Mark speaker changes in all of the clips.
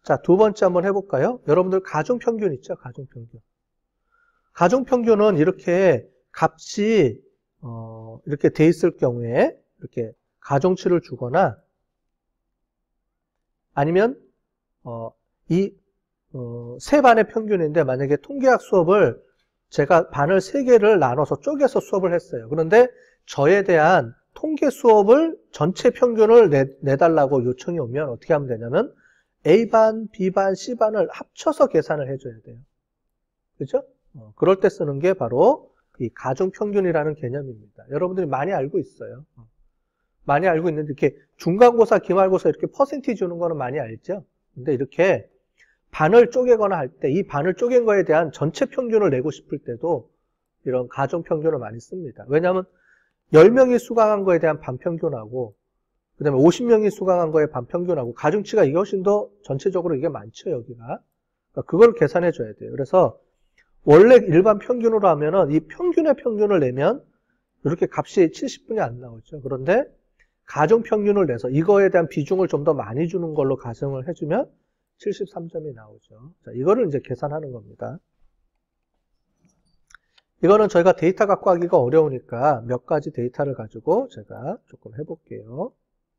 Speaker 1: 자, 두 번째 한번 해볼까요? 여러분들 가중평균 있죠? 가중평균. 가중평균은 이렇게 값이 이렇게 돼 있을 경우에 이렇게 가중치를 주거나 아니면 세 반의 평균인데 만약에 통계학 수업을 제가 반을 3개를 나눠서 쪼개서 수업을 했어요. 그런데 저에 대한 통계 수업을 전체 평균을 내달라고 요청이 오면 어떻게 하면 되냐면 A반, B반, C반을 합쳐서 계산을 해줘야 돼요. 그죠? 그럴 때 쓰는 게 바로 이 가중평균이라는 개념입니다. 여러분들이 많이 알고 있어요. 많이 알고 있는데 이렇게 중간고사, 기말고사 이렇게 퍼센티지 주는 거는 많이 알죠? 근데 이렇게 반을 쪼개거나 할 때 이 반을 쪼갠 거에 대한 전체 평균을 내고 싶을 때도 이런 가중평균을 많이 씁니다. 왜냐하면 10명이 수강한 거에 대한 반평균하고 그 다음에 50명이 수강한 거에 반평균하고 가중치가 이게 훨씬 더 전체적으로 이게 많죠, 여기가. 그러니까 그걸 계산해 줘야 돼요. 그래서 원래 일반 평균으로 하면은 이 평균의 평균을 내면 이렇게 값이 70분이 안 나오죠. 그런데 가중평균을 내서 이거에 대한 비중을 좀 더 많이 주는 걸로 가정을 해주면 73점이 나오죠. 자, 이거를 이제 계산하는 겁니다. 이거는 저희가 데이터 갖고 하기가 어려우니까 몇 가지 데이터를 가지고 제가 조금 해볼게요.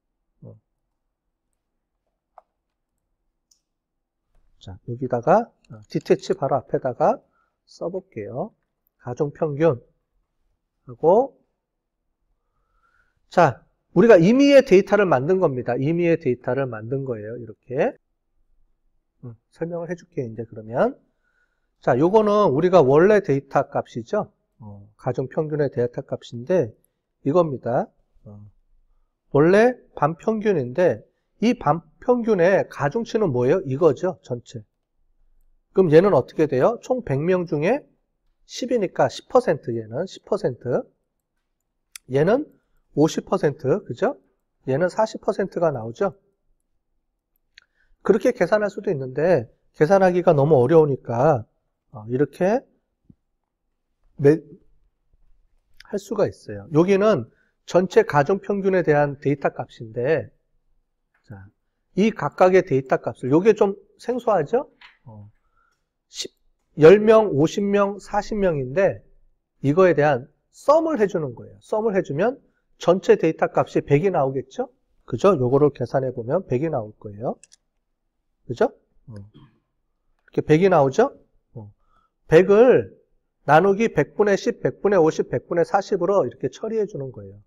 Speaker 1: 자, 여기다가 디테치 바로 앞에다가 써볼게요. 가중평균 하고 자, 우리가 임의의 데이터를 만든 겁니다. 임의의 데이터를 만든 거예요. 이렇게 설명을 해줄게요. 이제 그러면 자, 요거는 우리가 원래 데이터 값이죠. 가중평균의 데이터 값인데 이겁니다. 원래 반평균인데 이 반평균의 가중치는 뭐예요? 이거죠. 전체. 그럼 얘는 어떻게 돼요? 총 100명 중에 10이니까 10%, 얘는 10%. 얘는 50%, 그죠? 얘는 40%가 나오죠? 그렇게 계산할 수도 있는데 계산하기가 너무 어려우니까 이렇게 할 수가 있어요. 여기는 전체 가중평균에 대한 데이터 값인데 자, 이 각각의 데이터 값을 요게 좀 생소하죠? 10명, 50명, 40명인데 이거에 대한 썸을 해주는 거예요. 썸을 해주면 전체 데이터 값이 100이 나오겠죠? 그죠? 요거를 계산해 보면 100이 나올 거예요. 그죠? 이렇게 100이 나오죠? 100을 나누기 100분의 10, 100분의 50, 100분의 40으로 이렇게 처리해 주는 거예요.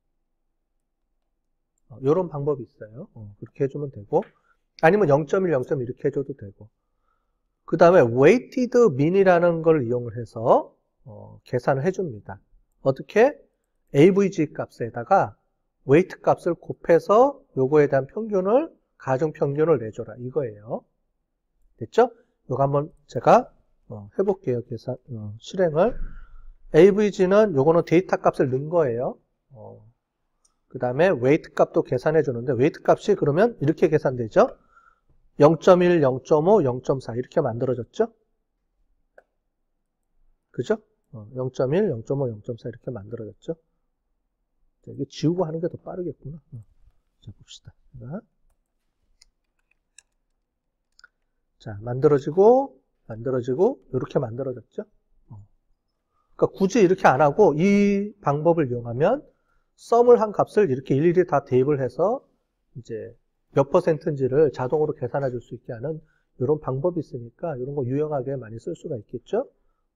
Speaker 1: 이런 방법이 있어요. 그렇게 해주면 되고 아니면 0.1, 0.1 이렇게 해줘도 되고 그 다음에 weighted mean이라는 걸 이용을 해서 계산을 해줍니다. 어떻게? AVG 값에다가 weight 값을 곱해서 요거에 대한 평균을 가중평균을 내줘라 이거예요. 됐죠? 요거 한번 제가 해볼게요. 계산 실행을 AVG는 요거는 데이터 값을 넣은 거예요. 그 다음에 weight 값도 계산해 주는데 weight 값이 그러면 이렇게 계산되죠? 0.1, 0.5, 0.4 이렇게 만들어졌죠? 그죠? 0.1, 0.5, 0.4 이렇게 만들어졌죠? 자, 이게 지우고 하는 게 더 빠르겠구나. 자, 봅시다. 자, 만들어지고 이렇게 만들어졌죠? 그러니까 굳이 이렇게 안 하고 이 방법을 이용하면 썸을 한 값을 이렇게 일일이 다 대입을 해서 이제 몇 %인지를 자동으로 계산해 줄 수 있게 하는 이런 방법이 있으니까 이런 거 유용하게 많이 쓸 수가 있겠죠?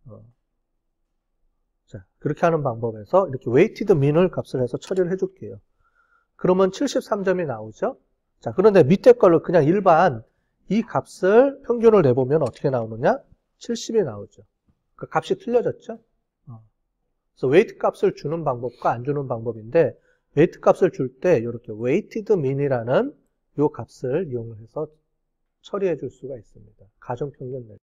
Speaker 1: 자, 그렇게 하는 방법에서 이렇게 weighted mean을 값을 해서 처리를 해줄게요. 그러면 73점이 나오죠? 자, 그런데 밑에 걸로 그냥 일반 이 값을 평균을 내보면 어떻게 나오느냐? 70이 나오죠. 그 값이 틀려졌죠? 그래서 weight 값을 주는 방법과 안 주는 방법인데 weight 값을 줄 때 이렇게 weighted mean이라는 이 값을 이용해서 처리해 줄 수가 있습니다. 가중평균 낼